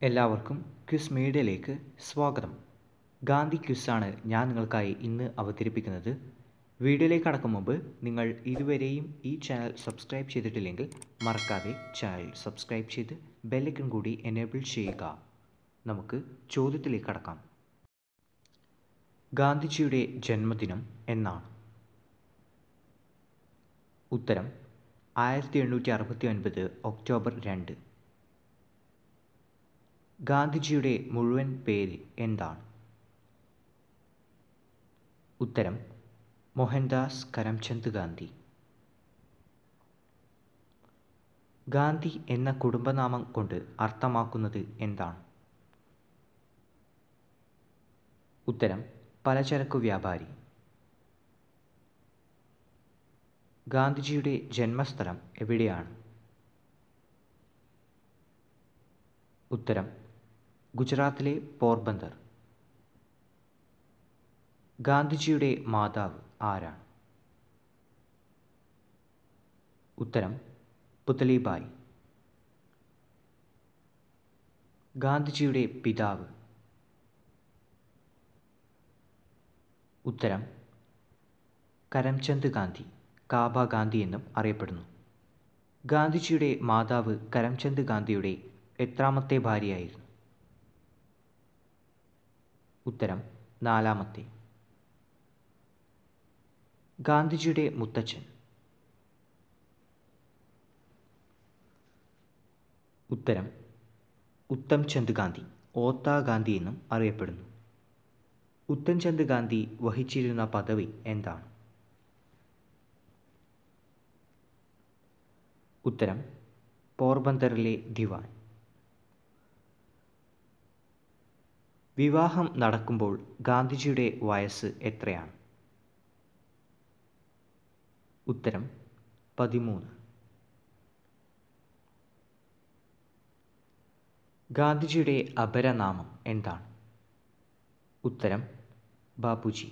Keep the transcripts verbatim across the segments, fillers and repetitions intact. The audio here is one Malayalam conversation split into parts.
എല്ലാവർക്കും ക്വിസ് മീഡിയയിലേക്ക് സ്വാഗതം. ഗാന്ധി ക്വിസാണ് ഞാൻ നിങ്ങൾക്കായി ഇന്ന് അവതരിപ്പിക്കുന്നത്. വീഡിയോയിലേക്ക് കടക്കും മുമ്പ് നിങ്ങൾ ഇതുവരെയും ഈ ചാനൽ സബ്സ്ക്രൈബ് ചെയ്തിട്ടില്ലെങ്കിൽ മറക്കാതെ ചാനൽ സബ്സ്ക്രൈബ് ചെയ്ത് ബെല്ലൈക്കൺ കൂടി എനേബിൾ ചെയ്യുക. നമുക്ക് ചോദ്യത്തിലേക്ക് കടക്കാം. ഗാന്ധിജിയുടെ ജന്മദിനം എന്നാണ്? ഉത്തരം ആയിരത്തി എണ്ണൂറ്റി അറുപത്തി ഒൻപത് ഒക്ടോബർ രണ്ട്. ഗാന്ധിജിയുടെ മുഴുവൻ പേര് എന്താണ്? ഉത്തരം മോഹൻദാസ് കരംചന്ദ് ഗാന്ധി. ഗാന്ധി എന്ന കുടുംബനാമം കൊണ്ട് അർത്ഥമാക്കുന്നത് എന്താണ്? ഉത്തരം പലചരക്കു വ്യാപാരി. ഗാന്ധിജിയുടെ ജന്മസ്ഥലം എവിടെയാണ്? ഉത്തരം ഗുജറാത്തിലെ പോർബന്ദർ. ഗാന്ധിജിയുടെ മാതാവ് ആരാണ്? ഉത്തരം പുതലിബായി. ഗാന്ധിജിയുടെ പിതാവ്? ഉത്തരം കരംചന്ദ് ഗാന്ധി, കാബ ഗാന്ധി എന്നും അറിയപ്പെടുന്നു. ഗാന്ധിജിയുടെ മാതാവ് കരംചന്ദ് ഗാന്ധിയുടെ എത്രാമത്തെ ഭാര്യയായിരുന്നു? ഉത്തരം നാലാമത്തെ. ഗാന്ധിജിയുടെ മുത്തച്ഛൻ? ഉത്തരം ഉത്തംചന്ദ് ഗാന്ധി, ഓത്ത ഗാന്ധി എന്നും അറിയപ്പെടുന്നു. ഉത്തംചന്ദ് ഗാന്ധി വഹിച്ചിരുന്ന പദവി എന്താണ്? ഉത്തരം പോർബന്തറിലെ ദിവാൻ. വിവാഹം നടക്കുമ്പോൾ ഗാന്ധിജിയുടെ വയസ്സ് എത്രയാണ്? ഉത്തരം പതിമൂന്ന്. ഗാന്ധിജിയുടെ അപരനാമം എന്താണ്? ഉത്തരം ബാപ്പുജി.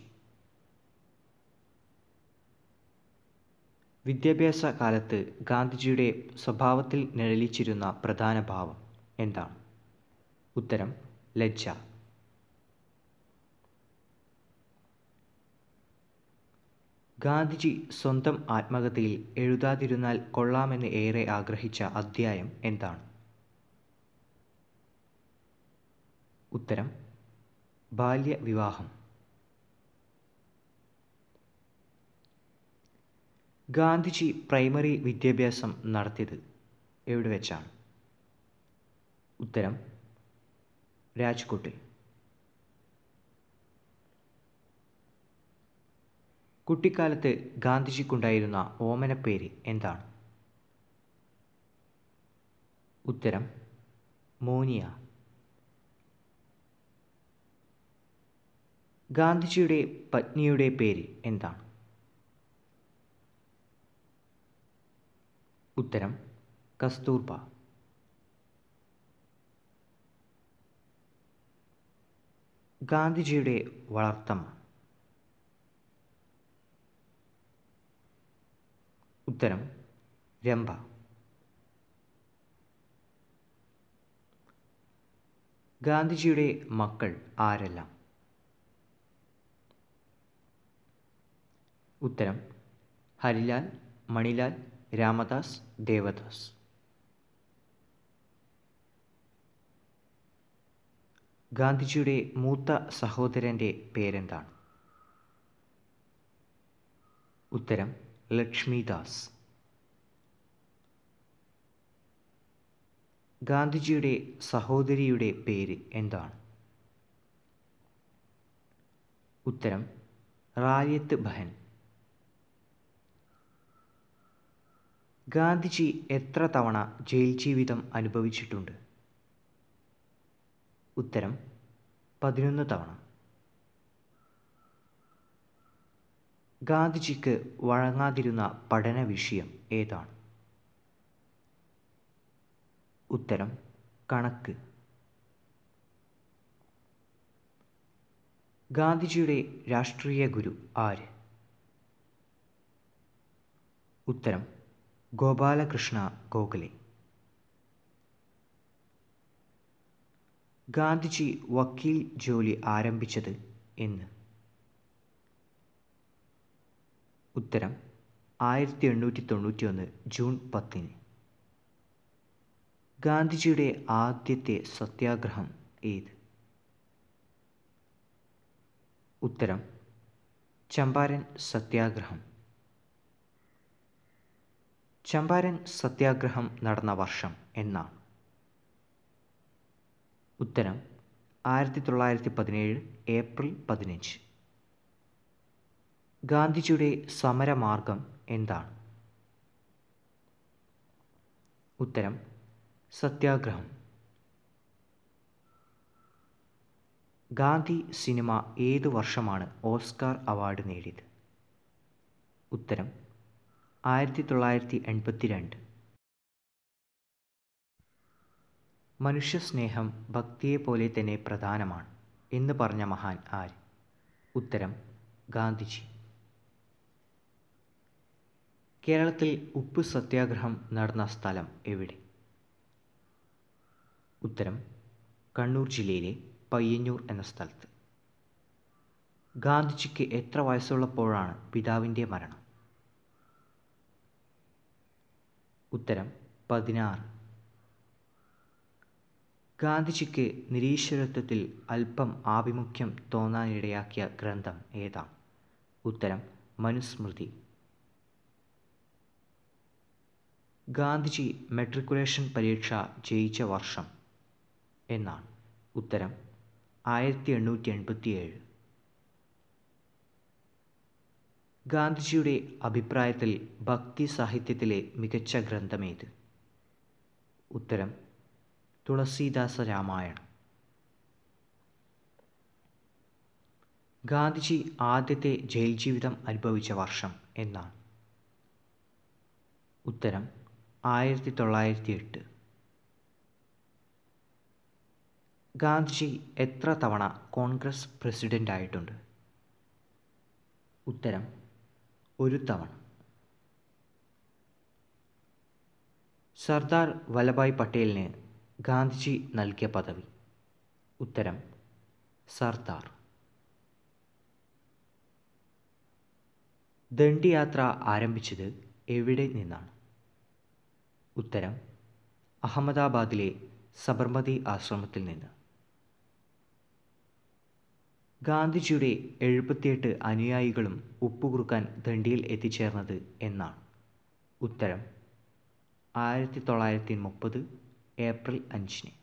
വിദ്യാഭ്യാസ കാലത്ത് ഗാന്ധിജിയുടെ സ്വഭാവത്തിൽ നിഴലിച്ചിരുന്ന പ്രധാന ഭാവം എന്താണ്? ഉത്തരം ലജ്ജ. ഗാന്ധിജി സ്വന്തം ആത്മകഥയിൽ എഴുതാതിരുന്നാൽ കൊള്ളാമെന്ന് ഏറെ ആഗ്രഹിച്ച അധ്യായം എന്താണ്? ഉത്തരം ബാല്യവിവാഹം. ഗാന്ധിജി പ്രൈമറി വിദ്യാഭ്യാസം നടത്തിയത് എവിടെ വെച്ചാണ്? ഉത്തരം രാജ്കോട്ടിൽ. കുട്ടിക്കാലത്ത് ഗാന്ധിജിക്കുണ്ടായിരുന്ന ഓമനപ്പേര് എന്താണ്? ഉത്തരം മോനിയ. ഗാന്ധിജിയുടെ പത്നിയുടെ പേര് എന്താണ്? ഉത്തരം കസ്തൂർബ. ഗാന്ധിജിയുടെ വളർത്തമ്മ? ഉത്തരം രംഭ. ഗാന്ധിജിയുടെ മക്കൾ ആരെല്ലാം? ഉത്തരം ഹരിലാൽ, മണിലാൽ, രാമദാസ്, ദേവദാസ്. ഗാന്ധിജിയുടെ മൂത്ത സഹോദരൻ്റെ പേരെന്താണ്? ഉത്തരം ലക്ഷ്മിദാസ്. ഗാന്ധിജിയുടെ സഹോദരിയുടെ പേര് എന്താണ്? ഉത്തരം റായത്ത് ബഹൻ. ഗാന്ധിജി എത്ര തവണ ജയിൽ ജീവിതം അനുഭവിച്ചിട്ടുണ്ട്? ഉത്തരം പതിനൊന്ന് തവണ. ഗാന്ധിജിക്ക് വഴങ്ങാതിരുന്ന പഠന വിഷയം ഏതാണ്? ഉത്തരം കണക്ക്. ഗാന്ധിജിയുടെ രാഷ്ട്രീയ ഗുരു ആര്? ഉത്തരം ഗോപാലകൃഷ്ണ ഗോഖലെ. ഗാന്ധിജി വക്കീൽ ജോലി ആരംഭിച്ചത് എന്ന്? ഉത്തരം ആയിരത്തി എണ്ണൂറ്റി തൊണ്ണൂറ്റി ഒന്ന് ജൂൺ പത്തിന്. ഗാന്ധിജിയുടെ ആദ്യത്തെ സത്യാഗ്രഹം ഏത്? ഉത്തരം ചമ്പാരൻ സത്യാഗ്രഹം. ചമ്പാരൻ സത്യാഗ്രഹം നടന്ന വർഷം എന്നാണ്? ഉത്തരം ആയിരത്തി തൊള്ളായിരത്തി പതിനേഴ് ഏപ്രിൽ പതിനഞ്ച്. ഗാന്ധിജിയുടെ സമരമാർഗം എന്താണ്? ഉത്തരം സത്യാഗ്രഹം. ഗാന്ധി സിനിമ ഏതു വർഷമാണ് ഓസ്കാർ അവാർഡ് നേടിയത്? ഉത്തരം ആയിരത്തി തൊള്ളായിരത്തി എൺപത്തി രണ്ട്. മനുഷ്യസ്നേഹം ഭക്തിയെപ്പോലെ തന്നെ പ്രധാനമാണ് എന്ന് പറഞ്ഞ മഹാൻ ആര്? ഉത്തരം ഗാന്ധിജി. കേരളത്തിൽ ഉപ്പ് സത്യാഗ്രഹം നടന്ന സ്ഥലം എവിടെ? ഉത്തരം കണ്ണൂർ ജില്ലയിലെ പയ്യന്നൂർ എന്ന സ്ഥലത്ത്. ഗാന്ധിജിക്ക് എത്ര വയസ്സുള്ളപ്പോഴാണ് പിതാവിൻ്റെ മരണം? ഉത്തരം പതിനാറ്. ഗാന്ധിജിക്ക് നിരീശ്വരത്വത്തിൽ അല്പം ആഭിമുഖ്യം തോന്നാനിടയാക്കിയ ഗ്രന്ഥം ഏതാണ്? ഉത്തരം മനുസ്മൃതി. ഗാന്ധിജി മെട്രിക്കുലേഷൻ പരീക്ഷ ജയിച്ച വർഷം എന്നാണ്? ഉത്തരം ആയിരത്തി എണ്ണൂറ്റി എൺപത്തി ഏഴ്. ഗാന്ധിജിയുടെ അഭിപ്രായത്തിൽ ഭക്തി സാഹിത്യത്തിലെ മികച്ച ഗ്രന്ഥമേത്? ഉത്തരം തുളസീദാസ രാമായണം. ഗാന്ധിജി ആദ്യത്തെ ജയിൽ ജീവിതം അനുഭവിച്ച വർഷം എന്നാണ്? ഉത്തരം ആയിരത്തി തൊള്ളായിരത്തി എട്ട്. ഗാന്ധിജി എത്ര തവണ കോൺഗ്രസ് പ്രസിഡന്റ് ആയിട്ടുണ്ട്? ഉത്തരം ഒരു തവണ. സർദാർ വല്ലഭായ് പട്ടേലിന് ഗാന്ധിജി നൽകിയ പദവി? ഉത്തരം സർദാർ. ദണ്ഡിയാത്ര ആരംഭിച്ചത് എവിടെ നിന്നാണ്? ഉത്തരം അഹമ്മദാബാദിലെ സബർമതി ആശ്രമത്തിൽ നിന്ന്. ഗാന്ധിജിയുടെ എഴുപത്തിയെട്ട് അനുയായികളും ഉപ്പുകുറുക്കാൻ ദണ്ഡിയിൽ എത്തിച്ചേർന്നത് എന്നാണ്? ഉത്തരം ആയിരത്തി തൊള്ളായിരത്തി മുപ്പത് ഏപ്രിൽ അഞ്ചിന്.